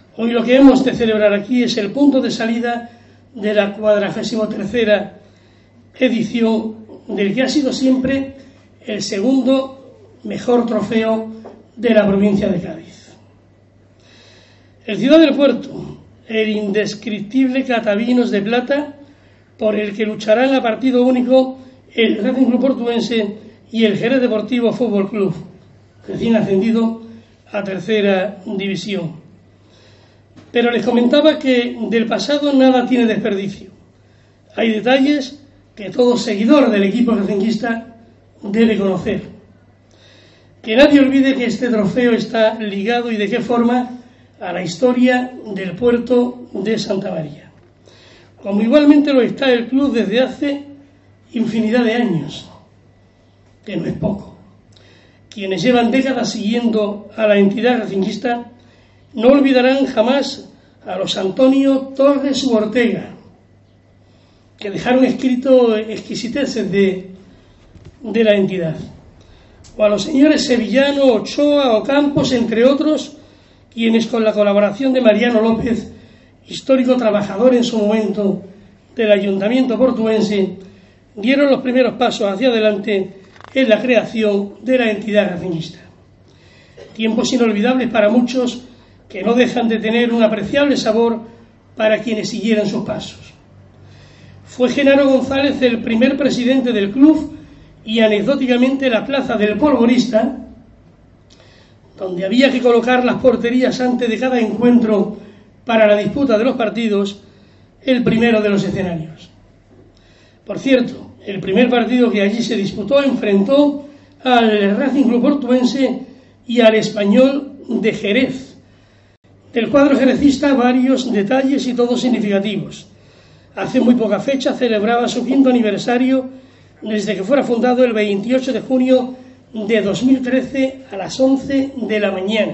Hoy lo que hemos de celebrar aquí es el punto de salida de la 43ª edición del que ha sido siempre el segundo mejor trofeo de la provincia de Cádiz. El Ciudad del Puerto, el indescriptible Catavinos de Plata, por el que lucharán a partido único el Racing Club Portuense y el Jerez Deportivo Fútbol Club, recién ascendido a tercera división. Pero les comentaba que del pasado nada tiene desperdicio. Hay detalles que todo seguidor del equipo racinguista debe conocer. Que nadie olvide que este trofeo está ligado, y de qué forma, a la historia del puerto de Santa María. Como igualmente lo está el club desde hace infinidad de años, que no es poco. Quienes llevan décadas siguiendo a la entidad racinguista no olvidarán jamás a los Antonio Torres u Ortega, que dejaron escrito exquisiteces de la entidad, o a los señores Sevillano, Ochoa o Campos, entre otros, quienes con la colaboración de Mariano López, histórico trabajador en su momento del Ayuntamiento portuense, dieron los primeros pasos hacia adelante en la creación de la entidad racinguista. Tiempos inolvidables para muchos que no dejan de tener un apreciable sabor para quienes siguieran sus pasos. Fue Genaro González el primer presidente del club y anecdóticamente la plaza del Polvorista, donde había que colocar las porterías antes de cada encuentro para la disputa de los partidos, el primero de los escenarios. Por cierto, el primer partido que allí se disputó enfrentó al Racing Club Portuense y al Español de Jerez. Del cuadro jerecista varios detalles y todos significativos. Hace muy poca fecha celebraba su 5º aniversario desde que fuera fundado el 28 de junio de 2013 a las 11 de la mañana.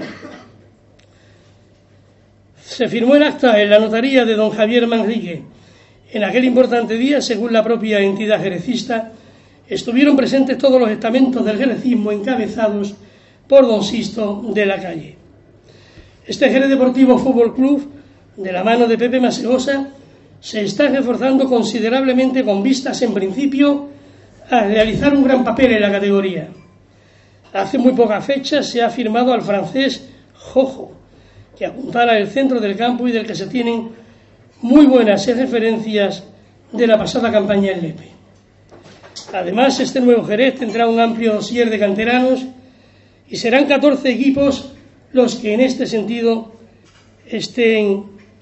Se firmó el acta en la notaría de don Javier Manrique. En aquel importante día, según la propia entidad jerecista, estuvieron presentes todos los estamentos del jerecismo encabezados por don Sisto de la Calle. Este Jerez Deportivo Fútbol Club, de la mano de Pepe Masegosa, se está reforzando considerablemente con vistas, en principio, a realizar un gran papel en la categoría. Hace muy poca fecha se ha firmado al francés Jojo, que apuntala el centro del campo y del que se tienen muy buenas referencias de la pasada campaña en Lepe. Además, este nuevo Jerez tendrá un amplio dossier de canteranos y serán 14 equipos los que en este sentido estén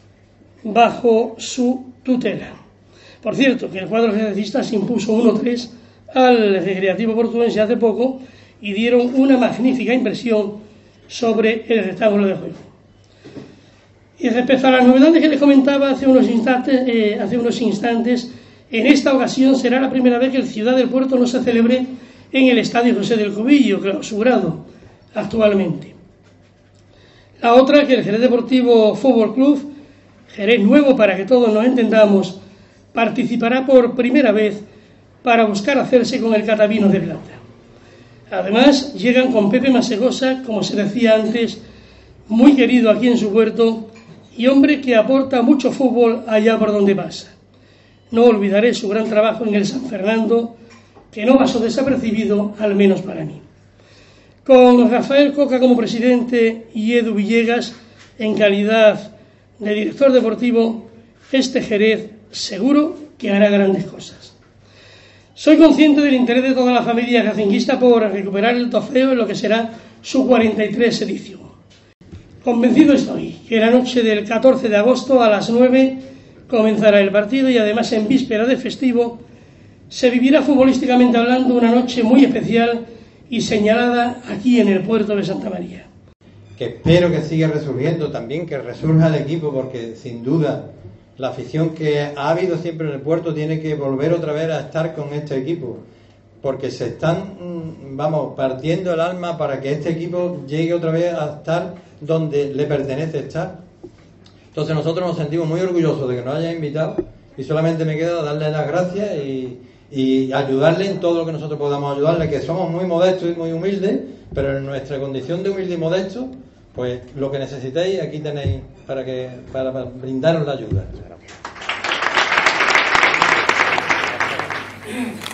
bajo su tutela. Por cierto, que el cuadro jerecista se impuso 1-3 al Recreativo Portuense hace poco y dieron una magnífica impresión sobre el rectángulo de juego. Y respecto a las novedades que les comentaba hace unos instantes, en esta ocasión será la primera vez que el Ciudad del Puerto no se celebre en el Estadio José del Cubillo, clausurado actualmente. La otra, que el Jerez Deportivo Fútbol Club, Jerez nuevo para que todos nos entendamos, participará por primera vez para buscar hacerse con el Catavinos de Plata. Además, llegan con Pepe Masegosa, como se decía antes, muy querido aquí en su puerto y hombre que aporta mucho fútbol allá por donde pasa. No olvidaré su gran trabajo en el San Fernando, que no pasó desapercibido, al menos para mí. Con Rafael Coca como presidente y Edu Villegas en calidad de director deportivo, este Jerez seguro que hará grandes cosas. Soy consciente del interés de toda la familia racinguista por recuperar el trofeo en lo que será su 43 edición. Convencido estoy que la noche del 14 de agosto a las 9 comenzará el partido y además en víspera de festivo se vivirá futbolísticamente hablando una noche muy especial y señalada aquí en el puerto de Santa María. Que espero que siga resurgiendo también, que resurja el equipo, porque sin duda la afición que ha habido siempre en el puerto tiene que volver otra vez a estar con este equipo, porque se están, partiendo el alma para que este equipo llegue otra vez a estar donde le pertenece estar. Entonces nosotros nos sentimos muy orgullosos de que nos hayan invitado y solamente me queda darle las gracias y ayudarle en todo lo que nosotros podamos ayudarle, que somos muy modestos y muy humildes, pero en nuestra condición de humilde y modesto Pues lo que necesitéis, aquí tenéis para brindaros la ayuda.